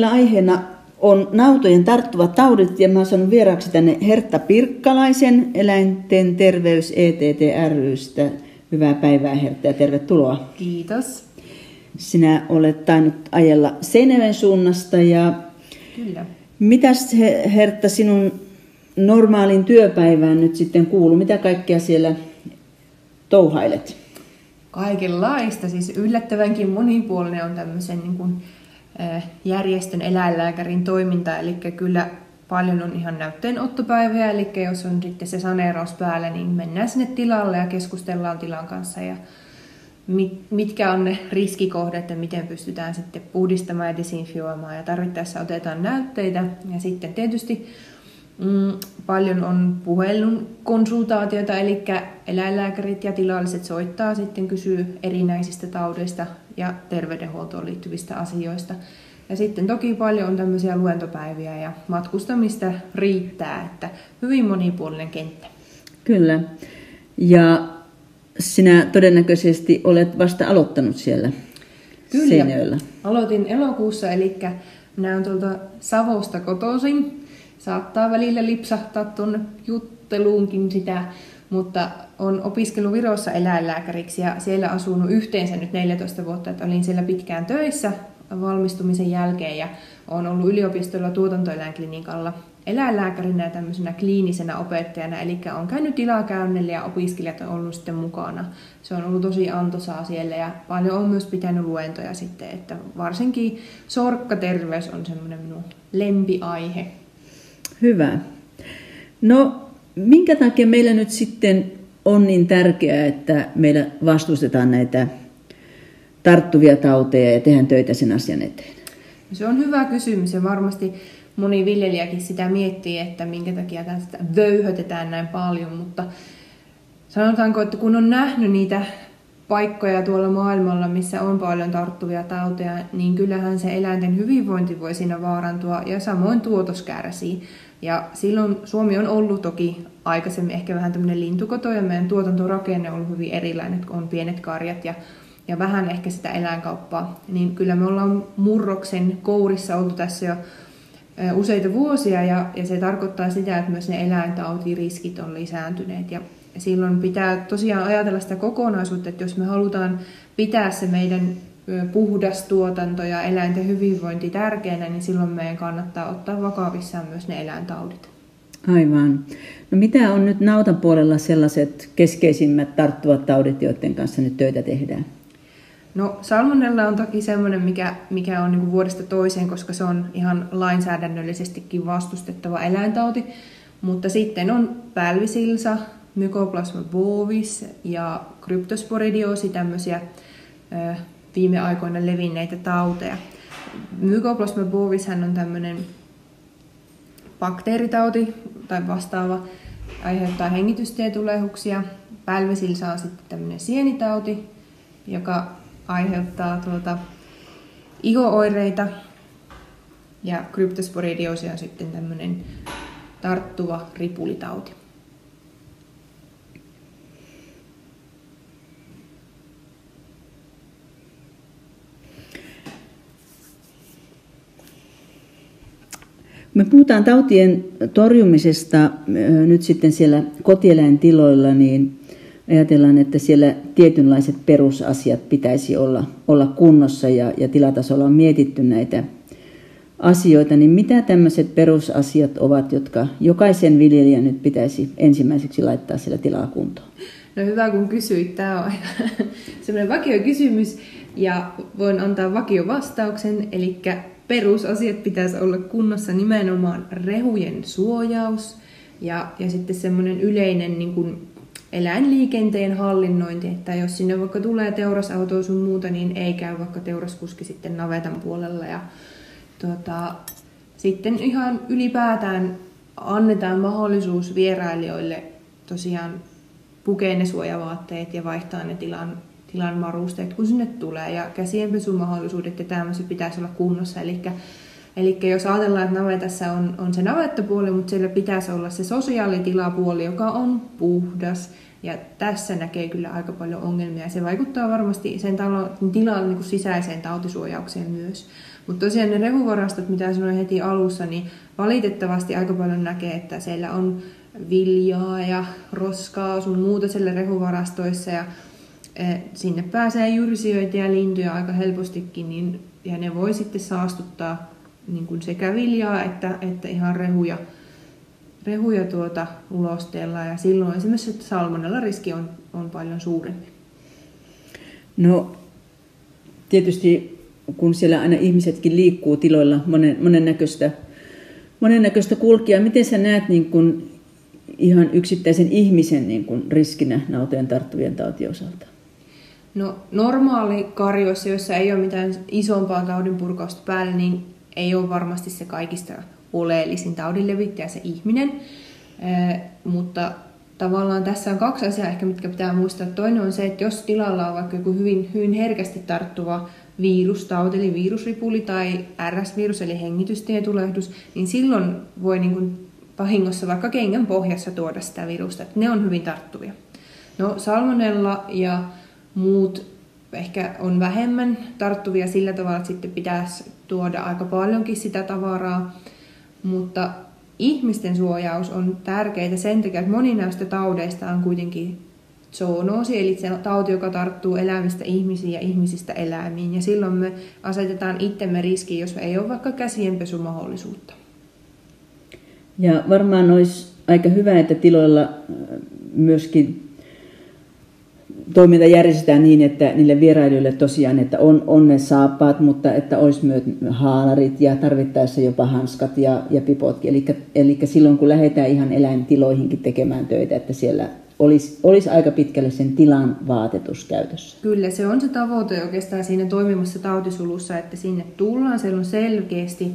meillä aiheena on nautojen tarttuvat taudit ja mä oon saanut vieraaksi tänne Hertta Pirkkalaisen Eläinten terveys ETT ry:stä. Hyvää päivää Hertta ja tervetuloa. Kiitos. Sinä olet tainnut ajella Seinäjoen suunnasta ja Kyllä. mitäs Hertta sinun normaalin työpäivään nyt sitten kuuluu? Mitä kaikkea siellä touhailet? Kaikenlaista, siis yllättävänkin monipuolinen on tämmöisen niin kuin, järjestön eläinlääkärin toiminta, eli kyllä paljon on ihan näytteenottopäiviä, eli jos on sitten se saneeraus päällä, niin mennään sinne tilalle ja keskustellaan tilan kanssa ja mitkä on ne riskikohdat ja miten pystytään sitten puhdistamaan ja desinfioimaan ja tarvittaessa otetaan näytteitä ja sitten tietysti paljon on puhelun konsultaatioita, eli eläinlääkärit ja tilalliset soittaa, sitten kysyy erinäisistä taudeista ja terveydenhuoltoon liittyvistä asioista. Ja sitten toki paljon on tämmöisiä luentopäiviä ja matkustamista riittää, että hyvin monipuolinen kenttä. Kyllä. Ja sinä todennäköisesti olet vasta aloittanut siellä Seinäjoella. Aloitin elokuussa, eli minä olen tuolta Savosta kotoisin. Saattaa välillä lipsahtaa tuonne jutteluunkin sitä, mutta olen opiskellut Virossa eläinlääkäriksi ja siellä asunut yhteensä nyt 14 vuotta, että olin siellä pitkään töissä valmistumisen jälkeen ja olen ollut yliopistolla tuotantoeläinklinikalla eläinlääkärinä ja tämmöisenä kliinisenä opettajana, eli olen käynyt tilakäynnillä ja opiskelijat on ollut sitten mukana. Se on ollut tosi antoisaa siellä ja paljon on myös pitänyt luentoja sitten, että varsinkin sorkkaterveys on semmoinen minun lempiaihe. Hyvä. No, minkä takia meillä nyt sitten on niin tärkeää, että meillä vastustetaan näitä tarttuvia tauteja ja tehdään töitä sen asian eteen? Se on hyvä kysymys ja varmasti moni viljelijäkin sitä miettii, että minkä takia tästä vöyhötetään näin paljon, mutta sanotaanko, että kun on nähnyt niitä paikkoja tuolla maailmalla, missä on paljon tarttuvia tauteja, niin kyllähän se eläinten hyvinvointi voi siinä vaarantua ja samoin tuotos kärsii. Ja silloin Suomi on ollut toki aikaisemmin ehkä vähän tämmöinen lintukoto ja meidän tuotantorakenne on ollut hyvin erilainen, että on pienet karjat ja vähän ehkä sitä eläinkauppaa. Niin kyllä me ollaan murroksen kourissa oltu tässä jo useita vuosia ja se tarkoittaa sitä, että myös ne eläintautiriskit on lisääntyneet. Ja silloin pitää tosiaan ajatella sitä kokonaisuutta, että jos me halutaan pitää se meidän puhdas tuotanto ja eläinten hyvinvointi tärkeänä, niin silloin meidän kannattaa ottaa vakavissaan myös ne eläintaudit. Aivan. No mitä on nyt nautan puolella sellaiset keskeisimmät tarttuvat taudit, joiden kanssa nyt töitä tehdään? No salmonella on toki semmoinen, mikä on niin vuodesta toiseen, koska se on ihan lainsäädännöllisestikin vastustettava eläintauti. Mutta sitten on pälvisilsa, Mycoplasma bovis ja Cryptosporidioosi, tämmöisiä viime aikoina levinneitä tauteja. Mycoplasma bovis on tämmöinen bakteeritauti tai vastaava, aiheuttaa hengitystietulehuksia. Pälvisilsa on sitten tämmöinen sienitauti, joka aiheuttaa iho-oireita. Ja Cryptosporidioosi on sitten tämmöinen tarttuva ripulitauti. Me puhutaan tautien torjumisesta nyt sitten siellä kotieläintiloilla, niin ajatellaan, että siellä tietynlaiset perusasiat pitäisi olla kunnossa ja tilatasolla on mietitty näitä asioita. Niin mitä tämmöiset perusasiat ovat, jotka jokaisen viljelijän nyt pitäisi ensimmäiseksi laittaa siellä tilaa kuntoon? No hyvä kun kysyit. Tämä on semmoinen vakiokysymys ja voin antaa vakiovastauksen, eli perusasiat pitäisi olla kunnossa, nimenomaan rehujen suojaus ja sitten semmoinen yleinen niin kuin eläinliikenteen hallinnointi, että jos sinne vaikka tulee teurasautoa sun muuta, niin ei käy vaikka teuraskuski sitten navetan puolella. Ja sitten ihan ylipäätään annetaan mahdollisuus vierailijoille tosiaan pukea ne suojavaatteet ja vaihtaa ne tilan varusteet, kun sinne tulee. Ja käsienpesumahdollisuudet ja tämmöiset pitäisi olla kunnossa. Eli jos ajatellaan, että navetassa on se navettapuoli, mutta siellä pitäisi olla se sosiaalitilapuoli, joka on puhdas Ja tässä näkee kyllä aika paljon ongelmia ja se vaikuttaa varmasti sen tilan niin kuin sisäiseen tautisuojaukseen myös. Mutta tosiaan ne rehuvarastot, mitä sanoin heti alussa, niin valitettavasti aika paljon näkee, että siellä on viljaa ja roskaa sun muuta siellä rehuvarastoissa ja sinne pääsee jyrsijöitä ja lintuja aika helpostikin niin, ja ne voi sitten saastuttaa niin kuin sekä viljaa että ihan rehuja ulosteella ja silloin esimerkiksi salmonella riski on paljon suurempi. No tietysti kun siellä aina ihmisetkin liikkuu tiloilla monennäköistä kulkijaa, miten sä näet niin kuin ihan yksittäisen ihmisen niin kuin riskinä nautojen tarttuvien tautien osalta? No normaali karjoissa, joissa ei ole mitään isompaa taudinpurkausta päällä, niin ei ole varmasti se kaikista oleellisin taudinlevittäjä se ihminen, mutta tavallaan tässä on kaksi asiaa ehkä, mitkä pitää muistaa. Toinen on se, että jos tilalla on vaikka joku hyvin, hyvin herkästi tarttuva virustauti, eli virusripuli tai RS-virus, eli hengitystietulehdus, niin silloin voi niin kuin vahingossa vaikka kengän pohjassa tuoda sitä virusta. Ne on hyvin tarttuvia. No salmonella ja muut ehkä on vähemmän tarttuvia sillä tavalla, että sitten pitäisi tuoda aika paljonkin sitä tavaraa, mutta ihmisten suojaus on tärkeää sen takia, että moni näistä taudeista on kuitenkin zoonoosi, eli se tauti, joka tarttuu eläimistä ihmisiin ja ihmisistä eläimiin, ja silloin me asetetaan itsemme riskiin, jos ei ole vaikka käsienpesumahdollisuutta. Ja varmaan olisi aika hyvä, että tiloilla myöskin toiminta järjestetään niin, että niille vierailijoille tosiaan, että on ne saappaat, mutta että olisi myös haalarit ja tarvittaessa jopa hanskat ja pipotkin. Eli silloin kun lähdetään ihan eläintiloihinkin tekemään töitä, että siellä olisi aika pitkälle sen tilan vaatetus käytössä. Kyllä, se on se tavoite oikeastaan siinä toimimassa tautisulussa, että sinne tullaan, siellä on selkeästi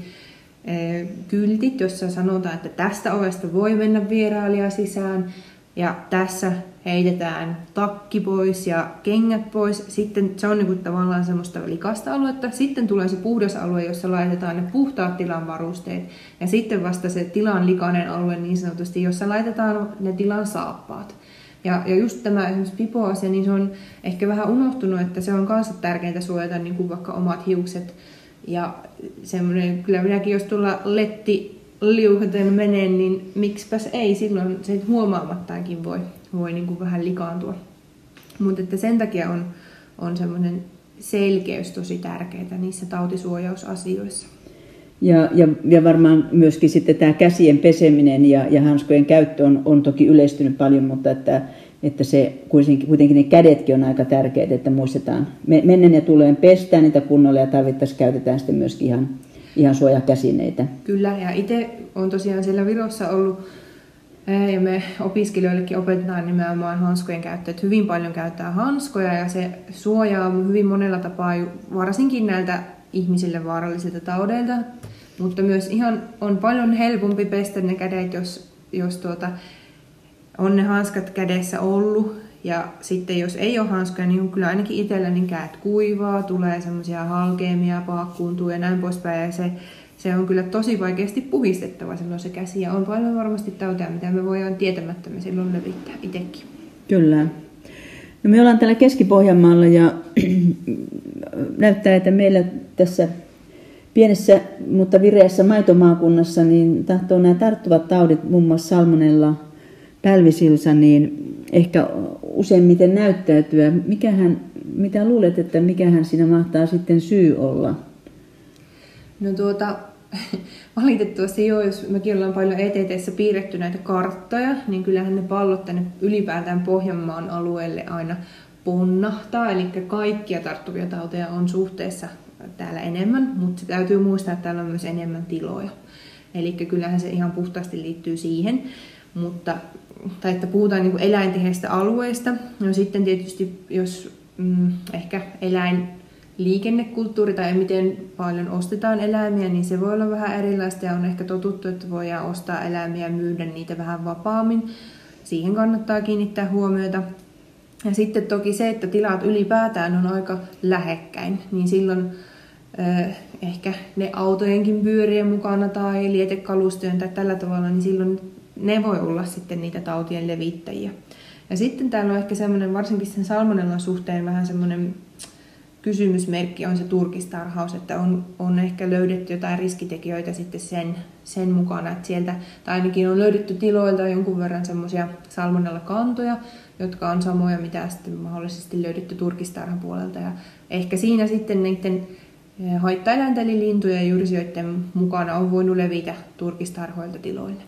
kyltit, jossa sanotaan, että tästä ovesta voi mennä vierailija sisään ja tässä heitetään takki pois ja kengät pois. Sitten se on niin kuin tavallaan semmoista likasta aluetta. Sitten tulee se puhdas alue, jossa laitetaan ne puhtaat tilan varusteet. Ja sitten vasta se tilan likainen alue niin sanotusti, jossa laitetaan ne tilan saappaat. Ja just tämä esimerkiksi pipo-asia, niin se on ehkä vähän unohtunut, että se on kanssa tärkeintä suojata niin kuin vaikka omat hiukset. Ja semmoinen, kyllä minäkin jos tulla liuhaten menee, niin miksipäs ei, silloin se huomaamattaankin voi niin kuin vähän likaantua. Mutta että sen takia on semmoinen selkeys tosi tärkeää niissä tautisuojausasioissa. Ja varmaan myöskin sitten tämä käsien peseminen ja hanskojen käyttö on toki yleistynyt paljon, mutta että se kuitenkin ne kädetkin on aika tärkeitä, että muistetaan mennen ja tuleen pestään niitä kunnolla ja tarvittaessa käytetään sitten myöskin ihan suojakäsineitä. Kyllä, ja itse olen tosiaan siellä Virossa ollut, ja me opiskelijoillekin opetetaan nimenomaan hanskojen käyttöä, että hyvin paljon käytetään hanskoja, ja se suojaa hyvin monella tapaa, varsinkin näiltä ihmisille vaarallisilta taudeilta, mutta myös ihan on paljon helpompi pestä ne kädet, jos on ne hanskat kädessä ollut. Ja sitten jos ei ole hanskoja, niin kyllä ainakin itsellä niin kädet kuivaa, tulee semmoisia halkeamia, paakkuuntuu ja näin poispäin. Ja se on kyllä tosi vaikeasti puhistettava silloin se käsi. Ja on paljon varmasti tauteja, mitä me voidaan tietämättä silloin levittää itsekin. Kyllä. No me ollaan täällä Keski-Pohjanmaalla ja näyttää, että meillä tässä pienessä, mutta vireässä maitomaakunnassa niin tahtoo nämä tarttuvat taudit, muun muassa salmonella, pälvisilsa, niin ehkä useimmiten näyttäytyä. Mitä luulet, että mikähän siinä mahtaa sitten syy olla? No valitettavasti joo, jos mekin ollaan paljon ETT:ssä piirretty näitä karttoja, niin kyllähän ne pallot tänne ylipäätään Pohjanmaan alueelle aina ponnahtaa, eli kaikkia tarttuvia tauteja on suhteessa täällä enemmän, mutta täytyy muistaa, että täällä on myös enemmän tiloja. Eli kyllähän se ihan puhtaasti liittyy siihen, tai että puhutaan niin kuin eläintiheistä alueista. No sitten tietysti, jos ehkä eläinliikennekulttuuri tai miten paljon ostetaan eläimiä, niin se voi olla vähän erilaista ja on ehkä totuttu, että voidaan ostaa eläimiä ja myydä niitä vähän vapaammin. Siihen kannattaa kiinnittää huomiota. Ja sitten toki se, että tilat ylipäätään on aika lähekkäin, niin silloin ehkä ne autojenkin pyörien mukana tai lietekalustojen tai tällä tavalla, niin silloin ne voi olla sitten niitä tautien levittäjiä. Ja sitten täällä on ehkä semmoinen, varsinkin sen salmonellan suhteen vähän semmoinen kysymysmerkki on se turkistarhaus, että on ehkä löydetty jotain riskitekijöitä sitten sen mukana, että sieltä, tai ainakin on löydetty tiloilta jonkun verran semmoisia salmonellakantoja, jotka on samoja, mitä sitten mahdollisesti löydetty turkistarhan puolelta. Ja ehkä siinä sitten niiden haittaeläinten eli lintujen ja jyrsijöiden mukana on voinut levitä turkistarhoilta tiloille.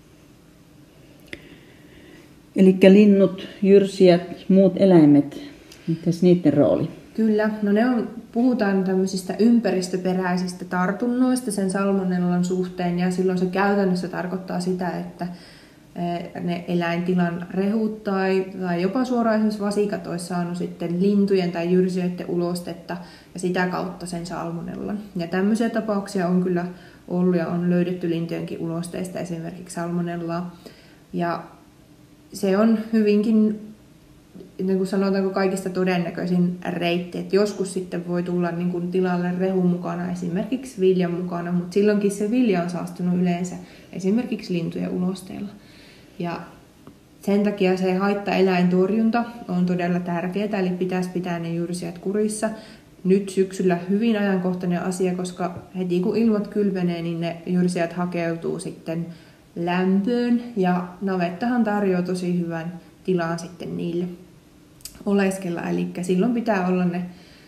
Eli linnut, jyrsijät, muut eläimet, mitäs niiden rooli? Kyllä, no puhutaan tämmöisistä ympäristöperäisistä tartunnoista sen salmonellan suhteen, ja silloin se käytännössä tarkoittaa sitä, että ne eläintilan rehut tai jopa suoraan esimerkiksi vasikat olisi saanut sitten lintujen tai jyrsijöiden ulostetta ja sitä kautta sen salmonellan. Ja tämmöisiä tapauksia on kyllä ollut ja on löydetty lintujenkin ulosteista esimerkiksi salmonellaa. Ja se on hyvinkin, niin kuin sanotaanko, kaikista todennäköisin reitti, että joskus sitten voi tulla niin kuin tilalle rehun mukana, esimerkiksi viljan mukana, mutta silloinkin se vilja on saastunut yleensä esimerkiksi lintujen ulosteella. Ja sen takia se haittaeläintorjunta on todella tärkeää, eli pitäisi pitää ne jyrsijät kurissa. Nyt syksyllä hyvin ajankohtainen asia, koska heti kun ilmat kylvenee, niin ne jyrsijät hakeutuu sitten lämpöön, ja navettahan tarjoaa tosi hyvän tilan sitten niille oleskella, eli silloin pitää olla ne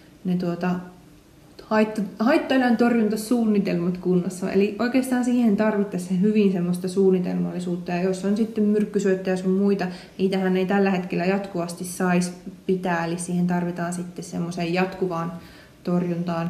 haittaeläin torjuntasuunnitelmat kunnossa. Eli oikeastaan siihen tarvittaisiin hyvin semmoista suunnitelmallisuutta, ja jos on sitten myrkkysyöttejä sun muita, niitähän ei tällä hetkellä jatkuvasti saisi pitää, eli siihen tarvitaan sitten semmoiseen jatkuvaan torjuntaan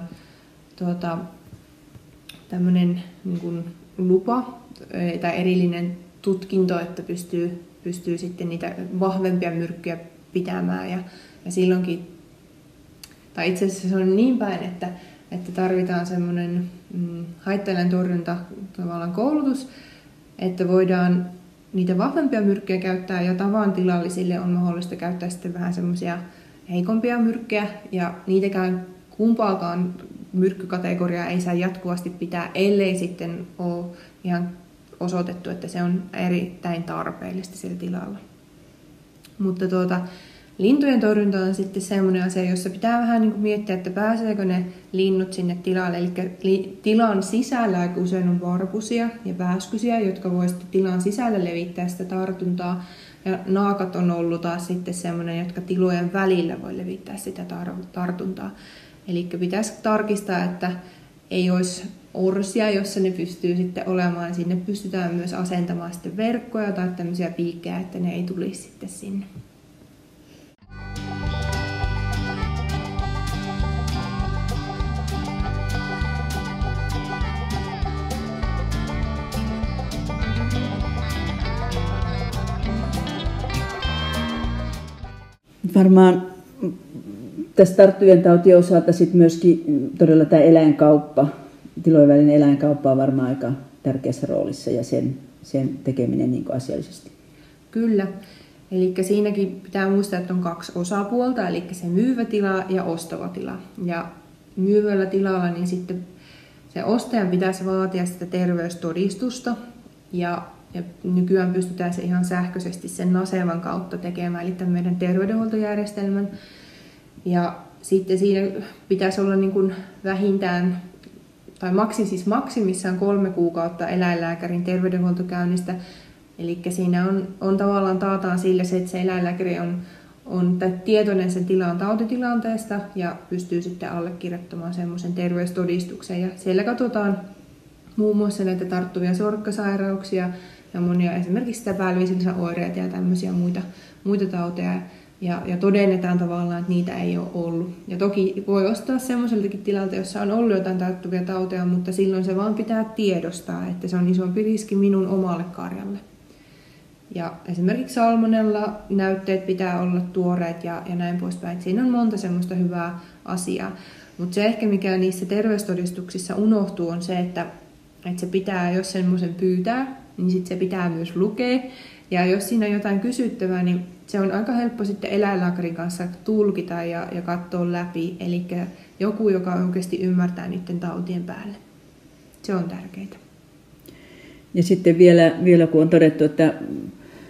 tämmöinen niin kuin lupa tai erillinen tutkinto, että pystyy sitten niitä vahvempia myrkkyjä pitämään, ja silloinkin, tai itse asiassa se on niin päin, että tarvitaan semmoinen haittaeläintorjunta tavallaan koulutus, että voidaan niitä vahvempia myrkkyjä käyttää, ja tavan tilallisille on mahdollista käyttää sitten vähän semmoisia heikompia myrkkyjä, ja niitäkään kumpaakaan myrkkykategoriaa ei saa jatkuvasti pitää, ellei sitten ole ihan osoitettu, että se on erittäin tarpeellista siellä tilalla. Mutta lintujen torjunta on sitten semmoinen asia, jossa pitää vähän niin kuin miettiä, että pääseekö ne linnut sinne tilalle. Eli tilan sisällä aika usein on varpusia ja pääskysiä, jotka voi sitten tilan sisällä levittää sitä tartuntaa. Ja naakat on ollut taas sitten semmoinen, jotka tilojen välillä voi levittää sitä tartuntaa. Eli pitäisi tarkistaa, että ei olisi orsia, jossa ne pystyy sitten olemaan. Sinne pystytään myös asentamaan sitten verkkoja tai tämmöisiä piikkejä, että ne ei tulisi sitten sinne. Varmaan tässä tarttuvien tautien osalta sit myöskin todella tämä eläinkauppa, tilojen välinen eläinkauppa on varmaan aika tärkeässä roolissa, ja sen tekeminen niin kuin asiallisesti. Kyllä. Eli siinäkin pitää muistaa, että on kaksi osapuolta, eli se myyvä tila ja ostava tila. Ja myyvällä tilalla niin sitten se ostajan pitäisi vaatia sitä terveystodistusta, ja nykyään pystytään se ihan sähköisesti sen Nasevan kautta tekemään, eli tämän meidän terveydenhuoltojärjestelmän. Ja sitten siinä pitäisi olla niin kuin vähintään, tai maksimissaan 3 kuukautta eläinlääkärin terveydenhuoltokäynnistä. Eli siinä on tavallaan taataan sille se, että se eläinlääkäri on tietoinen sen tilan tautitilanteesta ja pystyy sitten allekirjoittamaan semmoisen terveystodistuksen. Ja siellä katsotaan muun muassa näitä tarttuvia sorkkasairauksia ja monia esimerkiksi sitä päällysilisäoireita ja tämmöisiä muita tauteja. Ja todennetaan tavallaan, että niitä ei ole ollut. Ja toki voi ostaa semmoiseltakin tilalta, jossa on ollut jotain tarttuvia tauteja, mutta silloin se vaan pitää tiedostaa, että se on isompi riski minun omalle karjalle. Ja esimerkiksi salmonella näytteet pitää olla tuoreet ja näin poispäin. Siinä on monta semmoista hyvää asiaa. Mutta se ehkä mikä niissä terveystodistuksissa unohtuu on se, että se pitää, jos semmoisen pyytää, niin sit se pitää myös lukea. Ja jos siinä on jotain kysyttävää, niin se on aika helppo sitten eläinlääkärin kanssa tulkita ja katsoa läpi. Eli joku, joka oikeasti ymmärtää niiden tautien päälle. Se on tärkeää. Ja sitten vielä kun on todettu, että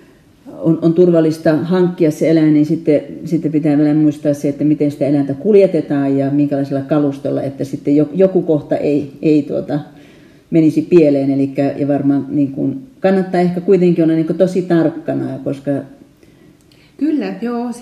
on turvallista hankkia se eläin, niin sitten pitää vielä muistaa se, että miten sitä eläintä kuljetetaan ja minkälaisella kalustolla, että sitten joku kohta ei menisi pieleen. Ja varmaan niin kuin, kannattaa ehkä kuitenkin olla niin kuin tosi tarkkana, koska... Kyllä,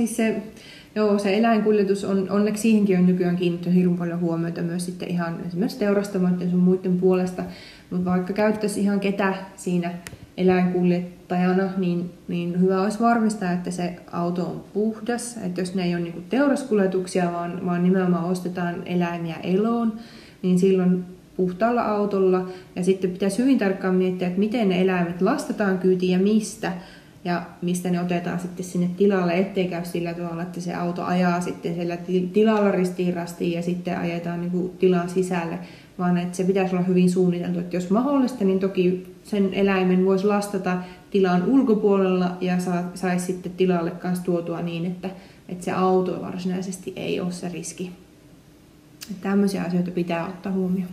se eläinkuljetus on, onneksi siihenkin on nykyään kiinnittänyt hirveän paljon huomiota myös sitten ihan esimerkiksi teurastamoiden sun muiden puolesta, mutta vaikka käyttäisi ihan ketä siinä eläinkuljettajana, niin hyvä olisi varmistaa, että se auto on puhdas, että jos ne ei ole niin kuin teuraskuljetuksia, vaan nimenomaan ostetaan eläimiä eloon, niin silloin puhtaalla autolla, ja sitten pitäisi hyvin tarkkaan miettiä, että miten ne eläimet lastataan kyytiin ja mistä ne otetaan sitten sinne tilalle, ettei käy sillä tavalla, että se auto ajaa sitten siellä tilalla ristiin rastiin ja sitten ajetaan niin kuin tilan sisälle, vaan että se pitäisi olla hyvin suunniteltu, että jos mahdollista, niin toki sen eläimen voisi lastata tilan ulkopuolella ja saisi sitten tilalle kanssa tuotua niin, että se auto varsinaisesti ei ole se riski. Tämmöisiä asioita pitää ottaa huomioon.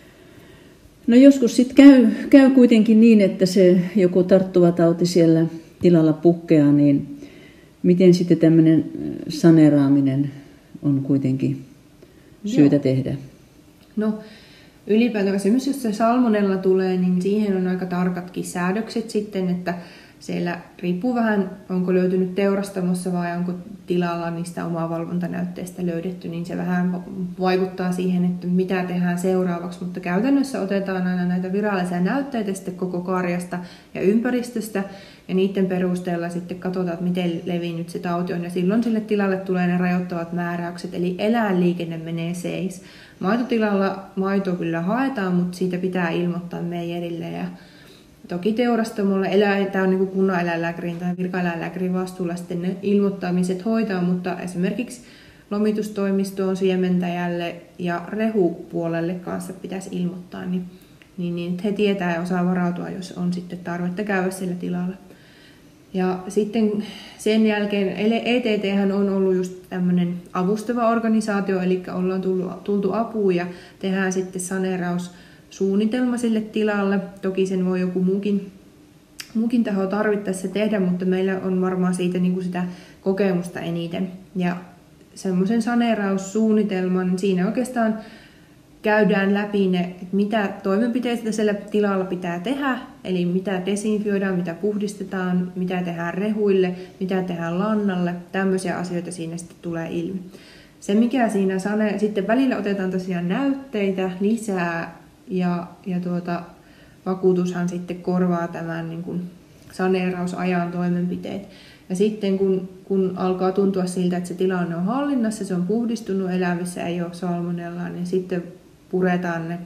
No joskus sitten käy kuitenkin niin, että se joku tarttuva tauti siellä tilalla puhkeaa, niin miten sitten tämmöinen saneeraaminen on kuitenkin syytä tehdä? No ylipäätään esimerkiksi jos se salmonella tulee, niin siihen on aika tarkatkin säädökset sitten, että siellä riippuu vähän, onko löytynyt teurastamossa vai onko tilalla niistä omavalvontanäytteistä löydetty, niin se vähän vaikuttaa siihen, että mitä tehdään seuraavaksi, mutta käytännössä otetaan aina näitä virallisia näytteitä sitten koko karjasta ja ympäristöstä, ja niiden perusteella sitten katsotaan, että miten levinnyt se tauti on, ja silloin sille tilalle tulee ne rajoittavat määräykset, eli eläinliikenne menee seis. Maitotilalla maitoa kyllä haetaan, mutta siitä pitää ilmoittaa meijerille, ja toki teurastamolla tämä on niin kuin kunnaneläinlääkärin tai virkaeläinlääkärin vastuulla sitten ne ilmoittamiset hoitaa, mutta esimerkiksi lomitustoimistoon, siementäjälle ja rehupuolelle kanssa pitäisi ilmoittaa, niin he tietää ja osaa varautua, jos on sitten tarvetta käydä sillä tilalla. Ja sitten sen jälkeen ETT on ollut just tämmöinen avustava organisaatio, eli ollaan tultu apuun ja tehdään sitten saneeraussuunnitelma sille tilalle. Toki sen voi joku muukin taho tarvittaessa tehdä, mutta meillä on varmaan siitä niin kuin sitä kokemusta eniten. Ja semmoisen saneeraussuunnitelman, siinä oikeastaan käydään läpi ne, että mitä toimenpiteitä siellä tilalla pitää tehdä, eli mitä desinfioidaan, mitä puhdistetaan, mitä tehdään rehuille, mitä tehdään lannalle, tämmöisiä asioita siinä sitten tulee ilmi. Se mikä siinä sitten välillä otetaan tosiaan näytteitä lisää ja vakuutushan sitten korvaa tämän niin kuin saneerausajan toimenpiteet. Ja sitten kun alkaa tuntua siltä, että se tilanne on hallinnassa, se on puhdistunut, elävissä ei ole salmonellaa, niin sitten puretaan ne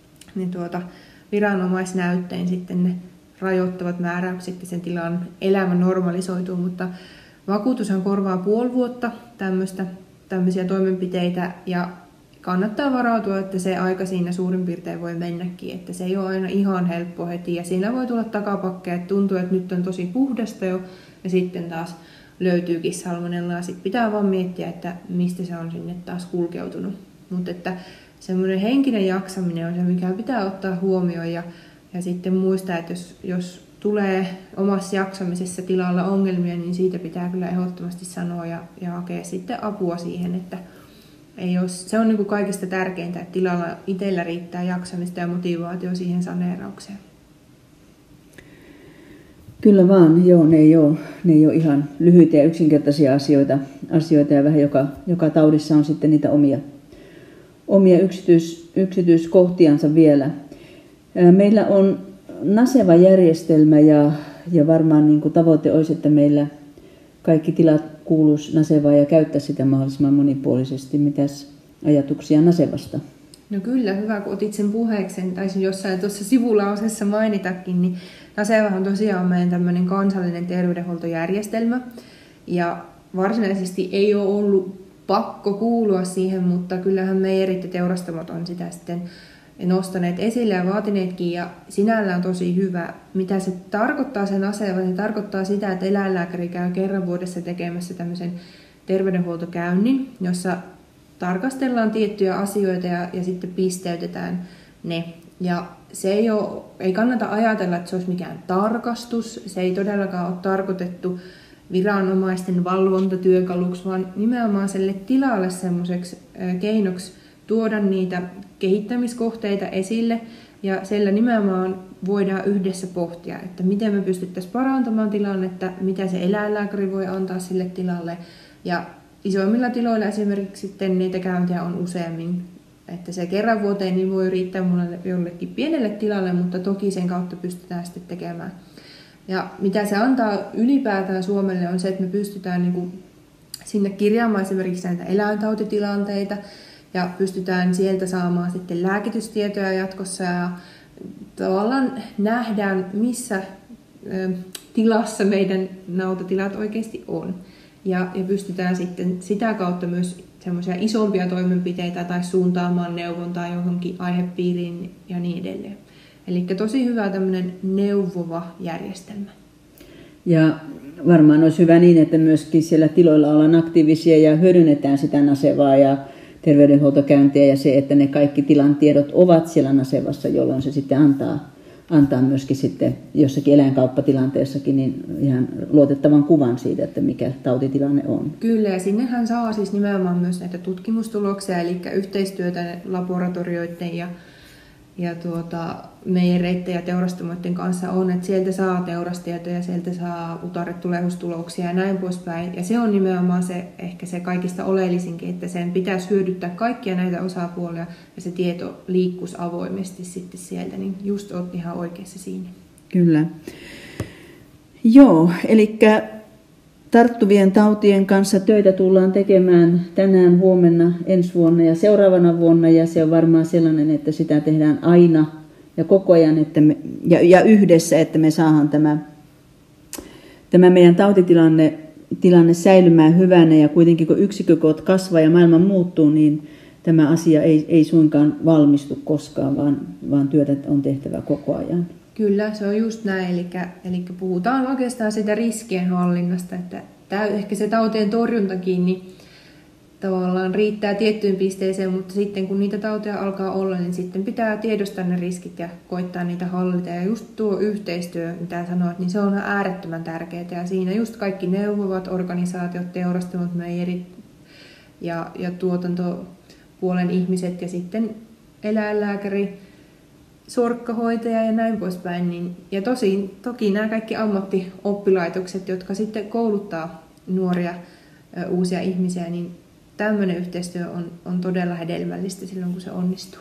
viranomaisnäyttein sitten ne rajoittavat määräykset ja sen tilan elämä normalisoituu, mutta vakuutushan korvaa puoli vuotta tämmöisiä toimenpiteitä ja kannattaa varautua, että se aika siinä suurin piirtein voi mennäkin, että se ei ole aina ihan helppo heti ja siinä voi tulla takapakkeja, että tuntuu, että nyt on tosi puhdasta jo ja sitten taas löytyykin salmonellaa. Sitten pitää vaan miettiä, että mistä se on sinne taas kulkeutunut, mutta että semmoinen henkinen jaksaminen on se, mikä pitää ottaa huomioon ja sitten muistaa, että jos tulee omassa jaksamisessa tilalla ongelmia, niin siitä pitää kyllä ehdottomasti sanoa ja hakea sitten apua siihen, että se on niin kuin kaikista tärkeintä, että tilalla itsellä riittää jaksamista ja motivaatio siihen saneeraukseen. Kyllä vaan, joo, ne ei ole ihan lyhyitä ja yksinkertaisia asioita ja vähän joka taudissa on sitten niitä omia yksityiskohtiansa vielä. Meillä on naseva järjestelmä ja varmaan niin kuin tavoite olisi, että meillä kaikki tilat kuuluisi nasevaan ja käyttää sitä mahdollisimman monipuolisesti. Mitäs ajatuksia nasevasta? No kyllä, hyvä kun otit sen puheeksi. Taisin jossain tuossa sivulausessa mainitakin, niin nasevahan tosiaan on meidän tämmöinen kansallinen terveydenhuoltojärjestelmä. Ja varsinaisesti ei ole ollut pakko kuulua siihen, mutta kyllähän meijerit ja teurastamot on sitä sitten nostaneet esille ja vaatineetkin, ja sinällään tosi hyvä. Mitä se tarkoittaa sen aseva? Se tarkoittaa sitä, että eläinlääkäri käy kerran vuodessa tekemässä tämmöisen terveydenhuoltokäynnin, jossa tarkastellaan tiettyjä asioita ja sitten pisteytetään ne. Ja ei kannata ajatella, että se olisi mikään tarkastus. Se ei todellakaan ole tarkoitettu viranomaisten valvontatyökaluksi, vaan nimenomaan sille tilalle semmoiseksi keinoksi tuoda niitä kehittämiskohteita esille. Ja siellä nimenomaan voidaan yhdessä pohtia, että miten me pystyttäisiin parantamaan tilannetta, mitä se eläinlääkäri voi antaa sille tilalle. Ja isoimmilla tiloilla esimerkiksi sitten niitä käyntejä on useammin. Että se kerran vuoteen niin voi riittää monelle jollekin pienelle tilalle, mutta toki sen kautta pystytään sitten tekemään. Ja mitä se antaa ylipäätään Suomelle on se, että me pystytään niin kuin sinne kirjaamaan esimerkiksi näitä eläintautitilanteita ja pystytään sieltä saamaan sitten lääkitystietoja jatkossa ja tavallaan nähdään, missä tilassa meidän nautatilat oikeasti on. Ja pystytään sitten sitä kautta myös semmoisia isompia toimenpiteitä tai suuntaamaan neuvontaa johonkin aihepiiriin ja niin edelleen. Eli tosi hyvä tämmöinen neuvova järjestelmä. Ja varmaan olisi hyvä niin, että myöskin siellä tiloilla ollaan aktiivisia ja hyödynnetään sitä nasevaa ja terveydenhuoltokäyntiä ja se, että ne kaikki tilan tiedot ovat siellä nasevassa, jolloin se sitten antaa myöskin sitten jossakin eläinkauppatilanteessakin niin ihan luotettavan kuvan siitä, että mikä tautitilanne on. Kyllä, ja sinnehän saa siis nimenomaan myös näitä tutkimustuloksia, eli yhteistyötä laboratorioiden ja meijereiden ja teurastamoiden kanssa on, että sieltä saa teurastietoja, sieltä saa utaretulehustuloksia ja näin poispäin. Ja se on nimenomaan ehkä se kaikista oleellisinkin, että sen pitäisi hyödyttää kaikkia näitä osapuolia ja se tieto liikkuisi avoimesti sitten sieltä, niin just olet ihan oikeassa siinä. Kyllä. Joo, eli tarttuvien tautien kanssa töitä tullaan tekemään tänään, huomenna, ensi vuonna ja seuraavana vuonna. Ja se on varmaan sellainen, että sitä tehdään aina ja koko ajan ja yhdessä, että me saadaan tämä meidän tautitilanne säilymään hyvänä. Ja kuitenkin kun yksikkökoot kasvaa ja maailma muuttuu, niin tämä asia ei suinkaan valmistu koskaan, vaan työtä on tehtävä koko ajan. Kyllä, se on just näin. Eli puhutaan oikeastaan sitä riskien hallinnasta, että ehkä se tautien torjuntakin niin tavallaan riittää tiettyyn pisteeseen, mutta sitten kun niitä tauteja alkaa olla, niin sitten pitää tiedostaa ne riskit ja koittaa niitä hallita. Ja just tuo yhteistyö, mitä sanoit, niin se on äärettömän tärkeää. Ja siinä just kaikki neuvovat organisaatiot, teurastamot, meijerit ja tuotantopuolen ihmiset ja sitten eläinlääkäri, sorkkahoitaja ja näin poispäin. Ja toki nämä kaikki ammattioppilaitokset, jotka sitten kouluttaa nuoria uusia ihmisiä, niin tämmöinen yhteistyö on todella hedelmällistä silloin, kun se onnistuu.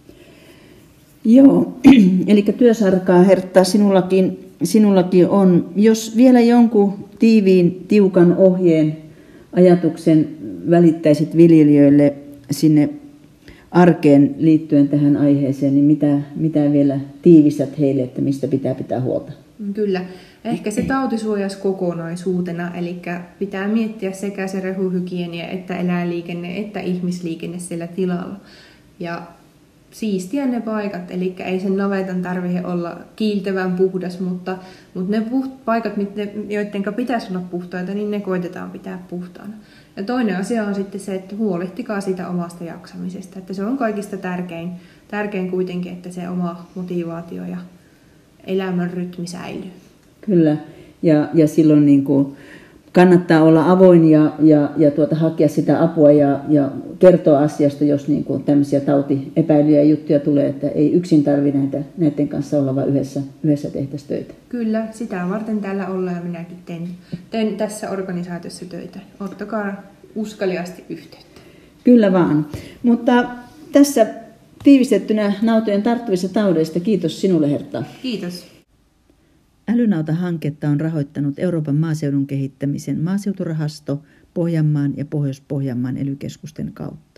Joo, eli työsarkaa Hertta sinullakin on. Jos vielä jonkun tiiviin, tiukan ohjeen, ajatuksen välittäisit viljelijöille sinne arkeen liittyen tähän aiheeseen, niin mitä vielä tiivistät heille, että mistä pitää huolta? Kyllä. Ehkä se tautisuojas kokonaisuutena, eli pitää miettiä sekä se rehuhygienia, että eläinliikenne, että ihmisliikenne siellä tilalla. Ja siistiä ne paikat, eli ei sen navetan tarvitse olla kiiltävän puhdas, mutta ne paikat, joiden pitäisi olla puhtaita, niin ne koitetaan pitää puhtaana. Ja toinen asia on sitten se, että huolehtikaa siitä omasta jaksamisesta, että se on kaikista tärkein kuitenkin, että se oma motivaatio ja elämän rytmi säilyy. Kyllä, ja silloin niin kuin kannattaa olla avoin ja hakea sitä apua ja kertoa asiasta, jos niin kuin tämmöisiä tautiepäilyjä ja juttuja tulee, että ei yksin tarvitse näiden kanssa olla, vaan yhdessä tehtäisiin töitä. Kyllä, sitä varten täällä ollaan ja minäkin teen tässä organisaatiossa töitä. Ottakaa uskaliasti yhteyttä. Kyllä vaan, mutta tässä tiivistettynä nautojen tarttuvista taudeista kiitos sinulle, Hertta. Kiitos. Älynauta-hanketta on rahoittanut Euroopan maaseudun kehittämisen maaseuturahasto Pohjanmaan ja Pohjois-Pohjanmaan ely-keskusten kautta.